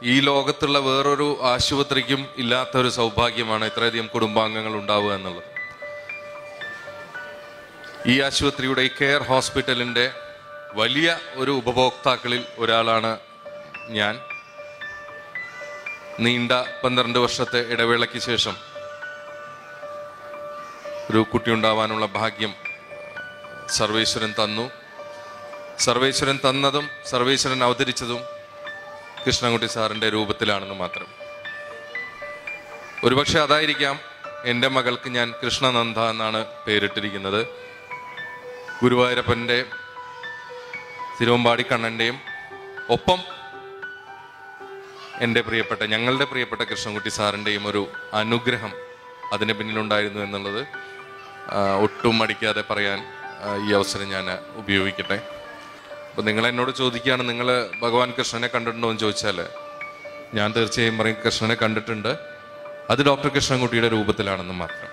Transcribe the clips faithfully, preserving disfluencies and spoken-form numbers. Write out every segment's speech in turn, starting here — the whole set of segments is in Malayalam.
ഈ ലോകത്തുള്ള വേറൊരു ആശുപത്രിക്കും ഇല്ലാത്തൊരു സൗഭാഗ്യമാണ് ഇത്രയധികം കുടുംബാംഗങ്ങൾ ഉണ്ടാവുക എന്നുള്ളത്. ഈ ആശുപത്രിയുടെ ഈ കെയർ ഹോസ്പിറ്റലിൻ്റെ വലിയ ഒരു ഉപഭോക്താക്കളിൽ ഒരാളാണ് ഞാൻ. നീണ്ട പന്ത്രണ്ട് വർഷത്തെ ഇടവേളയ്ക്ക് ശേഷം ഒരു കുട്ടി ഉണ്ടാവാനുള്ള ഭാഗ്യം സർവേശ്വരൻ തന്നു. സർവേശ്വരൻ തന്നതും സർവേശ്വരൻ അവതരിച്ചതും കൃഷ്ണൻകുട്ടി സാറിൻ്റെ രൂപത്തിലാണെന്ന് മാത്രം. ഒരുപക്ഷെ അതായിരിക്കാം എൻ്റെ മകൾക്ക് ഞാൻ കൃഷ്ണനന്ദ എന്നാണ് പേരിട്ടിരിക്കുന്നത്. ഗുരുവായൂരപ്പൻ്റെ തിരുവമ്പാടി കണ്ണൻ്റെയും ഒപ്പം എൻ്റെ പ്രിയപ്പെട്ട ഞങ്ങളുടെ പ്രിയപ്പെട്ട കൃഷ്ണൻകുട്ടി സാറിൻ്റെയും ഒരു അനുഗ്രഹം അതിന് പിന്നിലുണ്ടായിരുന്നു എന്നുള്ളത് ഒട്ടും മടിക്കാതെ പറയാൻ ഈ അവസരം ഞാൻ ഉപയോഗിക്കട്ടെ. അപ്പോൾ നിങ്ങൾ എന്നോട് ചോദിക്കുകയാണ്, നിങ്ങൾ ഭഗവാൻ കൃഷ്ണനെ കണ്ടിട്ടുണ്ടോ എന്ന് ചോദിച്ചാൽ ഞാൻ തീർച്ചയായും പറയും കൃഷ്ണനെ കണ്ടിട്ടുണ്ട്. അത് ഡോക്ടർ കൃഷ്ണൻകുട്ടിയുടെ രൂപത്തിലാണെന്ന് മാത്രം.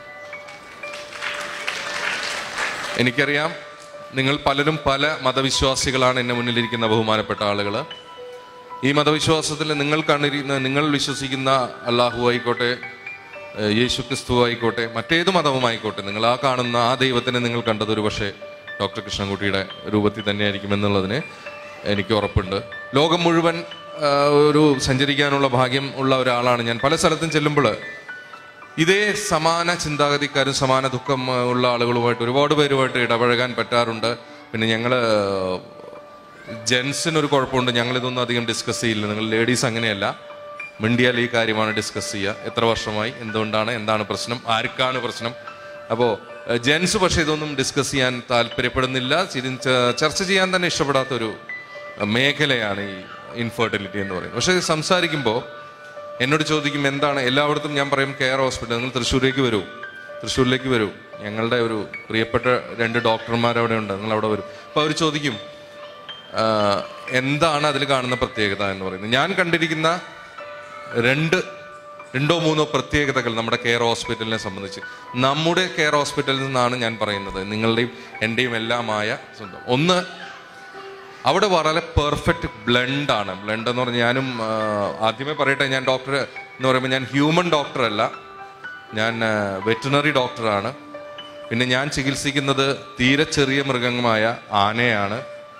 എനിക്കറിയാം നിങ്ങൾ പലരും പല മതവിശ്വാസികളാണ് എന്നെ മുന്നിലിരിക്കുന്ന ബഹുമാനപ്പെട്ട ആളുകൾ. ഈ മതവിശ്വാസത്തിൽ നിങ്ങൾ കണ്ടിരിക്കുന്ന നിങ്ങൾ വിശ്വസിക്കുന്ന അള്ളാഹു ആയിക്കോട്ടെ, യേശു ക്രിസ്തു ആയിക്കോട്ടെ, മറ്റേത് മതവുമായിക്കോട്ടെ, നിങ്ങൾ ആ കാണുന്ന ആ ദൈവത്തിനെ നിങ്ങൾ കണ്ടത് ഒരു പക്ഷേ ഡോക്ടർ കൃഷ്ണൻകുട്ടിയുടെ രൂപത്തിൽ തന്നെയായിരിക്കും എന്നുള്ളതിന് എനിക്ക് ഉറപ്പുണ്ട്. ലോകം മുഴുവൻ ഒരു സഞ്ചരിക്കാനുള്ള ഭാഗ്യം ഉള്ള ഒരാളാണ് ഞാൻ. പല സ്ഥലത്തും ചെല്ലുമ്പോൾ ഇതേ സമാന ചിന്താഗതിക്കാരും സമാന ദുഃഖം ഉള്ള ആളുകളുമായിട്ട് ഒരുപാട് പേരുമായിട്ട് ഇടപഴകാൻ പറ്റാറുണ്ട്. പിന്നെ ഞങ്ങൾ ജെൻസിനൊരു കുഴപ്പമുണ്ട്, ഞങ്ങളിതൊന്നും അധികം ഡിസ്കസ് ചെയ്യില്ല. നിങ്ങൾ ലേഡീസ് അങ്ങനെയല്ല, മിണ്ടിയാൽ ഈ കാര്യമാണ് ഡിസ്കസ് ചെയ്യുക. എത്ര വർഷമായി, എന്തുകൊണ്ടാണ്, എന്താണ് പ്രശ്നം, ആർക്കാണ് പ്രശ്നം. അപ്പോൾ ജെൻസ് പക്ഷേ ഇതൊന്നും ഡിസ്കസ് ചെയ്യാൻ താല്പര്യപ്പെടുന്നില്ല, ചർച്ച ചെയ്യാൻ തന്നെ ഇഷ്ടപ്പെടാത്തൊരു മേഖലയാണ് ഈ ഇൻഫെർട്ടിലിറ്റി എന്ന് പറയുന്നത്. പക്ഷേ സംസാരിക്കുമ്പോൾ എന്നോട് ചോദിക്കും എന്താണ്, എല്ലായിടത്തും ഞാൻ പറയും കെയർ ഹോസ്പിറ്റൽ, നിങ്ങൾ തൃശ്ശൂരേക്ക് വരൂ, തൃശ്ശൂരിലേക്ക് വരൂ, ഞങ്ങളുടെ ഒരു പ്രിയപ്പെട്ട രണ്ട് ഡോക്ടർമാർ അവിടെ ഉണ്ട്, നിങ്ങൾ അവിടെ വരും. അപ്പോൾ അവർ ചോദിക്കും എന്താണ് അതിൽ കാണുന്ന പ്രത്യേകത എന്ന് പറയുന്നത്. ഞാൻ കണ്ടിരിക്കുന്ന രണ്ട് രണ്ടോ മൂന്നോ പ്രത്യേകതകൾ നമ്മുടെ കെയർ ഹോസ്പിറ്റലിനെ സംബന്ധിച്ച്, നമ്മുടെ കെയർ ഹോസ്പിറ്റലിൽ നിന്നാണ് ഞാൻ പറയുന്നത്, നിങ്ങളുടെയും എൻ്റെയും എല്ലാമായ സ്വന്തം. ഒന്ന്, അവിടെ വളരെ പെർഫെക്റ്റ് ബ്ലെൻഡാണ്. ബ്ലെൻഡ് എന്ന് പറഞ്ഞാൽ ഞാനും ആദ്യമേ പറയട്ടെ, ഞാൻ ഡോക്ടർ എന്ന് പറയുമ്പോൾ ഞാൻ ഹ്യൂമൻ ഡോക്ടർ അല്ല, ഞാൻ വെറ്റിനറി ഡോക്ടറാണ്. പിന്നെ ഞാൻ ചികിത്സിക്കുന്നത് തീരെ ചെറിയ മൃഗമായ ആനയാണ്.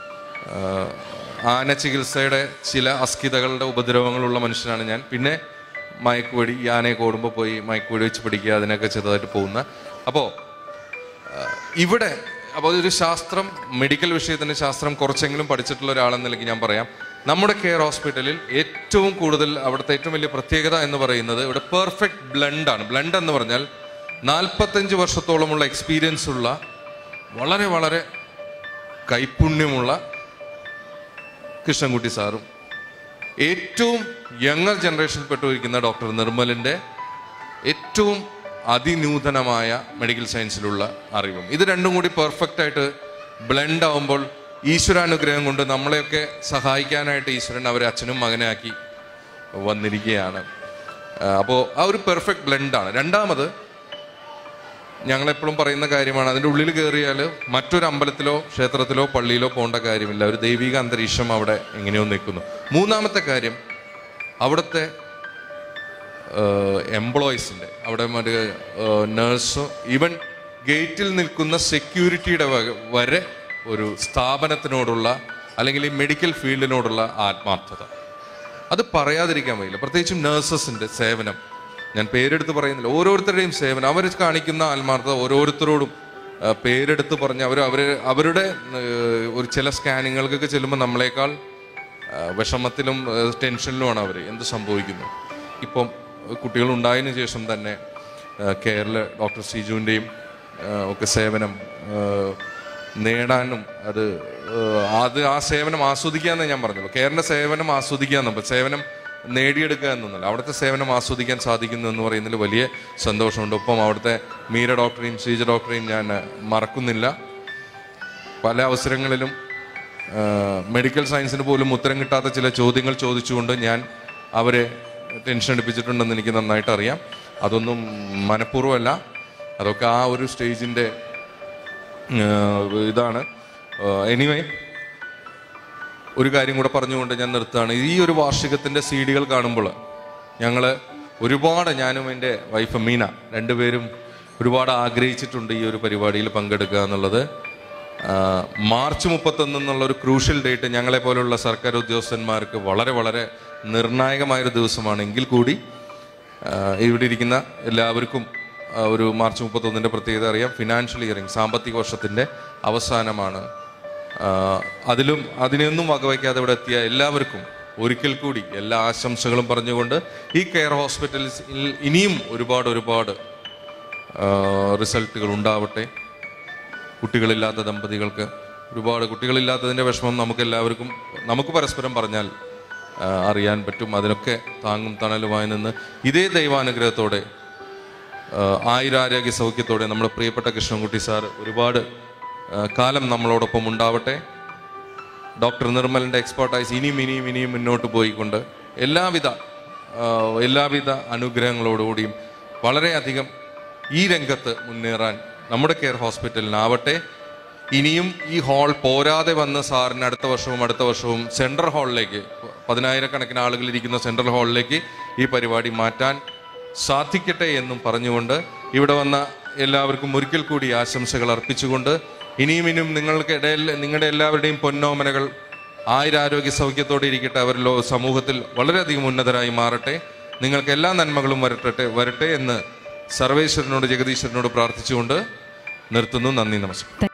ആന ചികിത്സയുടെ ചില അസ്കിതകളുടെ ഉപദ്രവങ്ങളുള്ള മനുഷ്യനാണ് ഞാൻ. പിന്നെ മയക്കുവെടി, ഈ ആനയെ കൂടുമ്പോൾ പോയി മയക്കുവെടി വെച്ച് പിടിക്കുക, അതിനൊക്കെ ചെറുതായിട്ട് പോകുന്ന. അപ്പോൾ ഇവിടെ അപ്പോൾ ഒരു ശാസ്ത്രം, മെഡിക്കൽ വിഷയത്തിൻ്റെ ശാസ്ത്രം കുറച്ചെങ്കിലും പഠിച്ചിട്ടുള്ള ഒരാളെന്ന നിലയ്ക്ക് ഞാൻ പറയാം, നമ്മുടെ കെയർ ഹോസ്പിറ്റലിൽ ഏറ്റവും കൂടുതൽ അവിടുത്തെ ഏറ്റവും വലിയ പ്രത്യേകത എന്ന് പറയുന്നത് ഇവിടെ പെർഫെക്റ്റ് ബ്ലെൻഡാണ്. ബ്ലെൻഡ് എന്ന് പറഞ്ഞാൽ നാൽപ്പത്തഞ്ച് വർഷത്തോളമുള്ള എക്സ്പീരിയൻസ് ഉള്ള വളരെ വളരെ കൈപുണ്യമുള്ള കൃഷ്ണൻകുട്ടി സാറും ഏറ്റവും യങ്ങർ ജനറേഷനിൽ പെട്ടുപോയിരിക്കുന്ന ഡോക്ടർ നിർമ്മലിൻ്റെ ഏറ്റവും അതിനൂതനമായ മെഡിക്കൽ സയൻസിലുള്ള അറിവും, ഇത് രണ്ടും കൂടി പെർഫെക്റ്റ് ആയിട്ട് ബ്ലെൻഡ് ആവുമ്പോൾ ഈശ്വരാനുഗ്രഹം കൊണ്ട് നമ്മളെയൊക്കെ സഹായിക്കാനായിട്ട് ഈശ്വരൻ അവരെ അച്ഛനും മകനെ ആക്കി വന്നിരിക്കുകയാണ്. അപ്പോൾ ആ ഒരു പെർഫെക്റ്റ് ബ്ലെൻഡാണ്. രണ്ടാമത്, ഞങ്ങളെപ്പോഴും പറയുന്ന കാര്യമാണ്, അതിൻ്റെ ഉള്ളിൽ കയറിയാൽ മറ്റൊരു അമ്പലത്തിലോ ക്ഷേത്രത്തിലോ പള്ളിയിലോ പോകേണ്ട കാര്യമില്ല, ഒരു ദൈവിക അന്തരീക്ഷം അവിടെ എങ്ങനെയോ നിൽക്കുന്നു. മൂന്നാമത്തെ കാര്യം, അവിടുത്തെ എംപ്ലോയീസിൻ്റെ, അവിടെ മറ്റേ നേഴ്സോ ഈവൻ ഗേറ്റിൽ നിൽക്കുന്ന സെക്യൂരിറ്റിയുടെ വരെ ഒരു സ്ഥാപനത്തിനോടുള്ള അല്ലെങ്കിൽ ഈ മെഡിക്കൽ ഫീൽഡിനോടുള്ള ആത്മാർത്ഥത, അത് പറയാതിരിക്കാൻ വയ്യില്ല. പ്രത്യേകിച്ചും നേഴ്സസിൻ്റെ സേവനം, ഞാൻ പേരെടുത്ത് പറയുന്നില്ല, ഓരോരുത്തരുടെയും സേവനം, അവർ കാണിക്കുന്ന ആത്മാർത്ഥത ഓരോരുത്തരോടും പേരെടുത്ത് പറഞ്ഞ് അവർ അവർ അവരുടെ ഒരു ചില സ്കാനിങ്ങുകൾക്കൊക്കെ ചെല്ലുമ്പോൾ നമ്മളെക്കാൾ വിഷമത്തിലും ടെൻഷനിലുമാണ് അവർ. എന്ത് സംഭവിക്കുന്നു, ഇപ്പം കുട്ടികളുണ്ടായതിനു ശേഷം തന്നെ കെയറിൽ ഡോക്ടർ സിജുവിൻ്റെയും ഒക്കെ സേവനം നേടാനും അത് അത് ആ സേവനം ആസ്വദിക്കാമെന്നേ ഞാൻ പറഞ്ഞുള്ളൂ. കെയറിൻ്റെ സേവനം ആസ്വദിക്കാമെന്ന്, സേവനം നേടിയെടുക്കുക എന്നൊന്നല്ല, അവിടുത്തെ സേവനം ആസ്വദിക്കാൻ സാധിക്കുന്നു എന്ന് പറയുന്നതിൽ വലിയ സന്തോഷമുണ്ട്. ഒപ്പം അവിടുത്തെ മീര ഡോക്ടറെയും ശ്രീജ ഡോക്ടറെയും ഞാൻ മറക്കുന്നില്ല. പല അവസരങ്ങളിലും മെഡിക്കൽ സയൻസിന് പോലും ഉത്തരം കിട്ടാത്ത ചില ചോദ്യങ്ങൾ ചോദിച്ചുകൊണ്ട് ഞാൻ അവരെ ടെൻഷൻ എടുപ്പിച്ചിട്ടുണ്ടെന്ന് എനിക്ക് നന്നായിട്ട് അറിയാം. അതൊന്നും മനഃപൂർവ്വമല്ല, അതൊക്കെ ആ ഒരു സ്റ്റേജിൻ്റെ ഇതാണ്. എനിവേ, ഒരു കാര്യം കൂടെ പറഞ്ഞുകൊണ്ട് ഞാൻ നിർത്തുകയാണ്. ഈ ഒരു വാർഷികത്തിൻ്റെ സി ഡികൾ കാണുമ്പോൾ ഞങ്ങൾ ഒരുപാട്, ഞാനും എൻ്റെ വൈഫ് മീന രണ്ടുപേരും ഒരുപാട് ആഗ്രഹിച്ചിട്ടുണ്ട് ഈ ഒരു പരിപാടിയിൽ പങ്കെടുക്കുക എന്നുള്ളത്. മാർച്ച് മുപ്പത്തൊന്ന് എന്നുള്ളൊരു ക്രൂഷ്യൽ ഡേറ്റ് ഞങ്ങളെ പോലുള്ള സർക്കാർ ഉദ്യോഗസ്ഥന്മാർക്ക് വളരെ വളരെ നിർണായകമായൊരു ദിവസമാണ്. എങ്കിൽ കൂടി ഇവിടെ ഇരിക്കുന്ന എല്ലാവർക്കും ഒരു മാർച്ച് മുപ്പത്തൊന്നിൻ്റെ പ്രത്യേകത അറിയാം. ഫിനാൻഷ്യൽ ഇയറിംഗ്, സാമ്പത്തിക വർഷത്തിൻ്റെ അവസാനമാണ്. അതിലും അതിനെയൊന്നും വകവയ്ക്കാതെ ഇവിടെ എത്തിയ എല്ലാവർക്കും ഒരിക്കൽ കൂടി എല്ലാ ആശംസകളും പറഞ്ഞുകൊണ്ട് ഈ കെയർ ഹോസ്പിറ്റലിൽ ഇനിയും ഒരുപാട് ഒരുപാട് റിസൾട്ടുകൾ ഉണ്ടാവട്ടെ. കുട്ടികളില്ലാത്ത ദമ്പതികൾക്ക് ഒരുപാട്, കുട്ടികളില്ലാത്തതിൻ്റെ വിഷമം നമുക്ക് എല്ലാവർക്കും നമുക്ക് പരസ്പരം പറഞ്ഞാൽ അറിയാൻ പറ്റും. അതിനൊക്കെ താങ്ങും തണലുമായി നിന്ന് ഇതേ ദൈവാനുഗ്രഹത്തോടെ ആയുരാരോഗ്യ സൗഖ്യത്തോടെ നമ്മുടെ പ്രിയപ്പെട്ട കൃഷ്ണൻകുട്ടി സാർ ഒരുപാട് കാലം നമ്മളോടൊപ്പം ഉണ്ടാവട്ടെ. ഡോക്ടർ നിർമ്മലിൻ്റെ എക്സ്പെർട്ടൈസ് ഇനിയും ഇനിയും ഇനിയും മുന്നോട്ട് പോയിക്കൊണ്ട് എല്ലാവിധ എല്ലാവിധ അനുഗ്രഹങ്ങളോടുകൂടിയും വളരെയധികം ഈ രംഗത്ത് മുന്നേറാൻ നമ്മുടെ കെയർ ഹോസ്പിറ്റലിനാവട്ടെ. ഇനിയും ഈ ഹാൾ പോരാതെ വന്ന് സാറിന് അടുത്ത വർഷവും അടുത്ത വർഷവും സെൻട്രൽ ഹാളിലേക്ക്, പതിനായിരക്കണക്കിന് ആളുകൾ ഇരിക്കുന്ന സെൻട്രൽ ഹാളിലേക്ക് ഈ പരിപാടി മാറ്റാൻ സാധിക്കട്ടെ എന്നും പറഞ്ഞുകൊണ്ട് ഇവിടെ വന്ന എല്ലാവർക്കും ഒരിക്കൽ കൂടി ആശംസകൾ അർപ്പിച്ചുകൊണ്ട് ഇനിയും ഇനിയും നിങ്ങൾക്ക് ഇടയിൽ നിങ്ങളുടെ എല്ലാവരുടെയും പൊന്നോമനകൾ ആയുരാരോഗ്യ സൗഖ്യത്തോടെ ഇരിക്കട്ടെ. അവരിലോ സമൂഹത്തിൽ വളരെയധികം ഉന്നതരായി മാറട്ടെ. നിങ്ങൾക്ക് എല്ലാ നന്മകളും വരട്ടെ വരട്ടെ എന്ന് സർവേശ്വരനോട് ജഗദീശ്വരനോട് പ്രാർത്ഥിച്ചുകൊണ്ട് നിർത്തുന്നു. നന്ദി, നമസ്കാരം.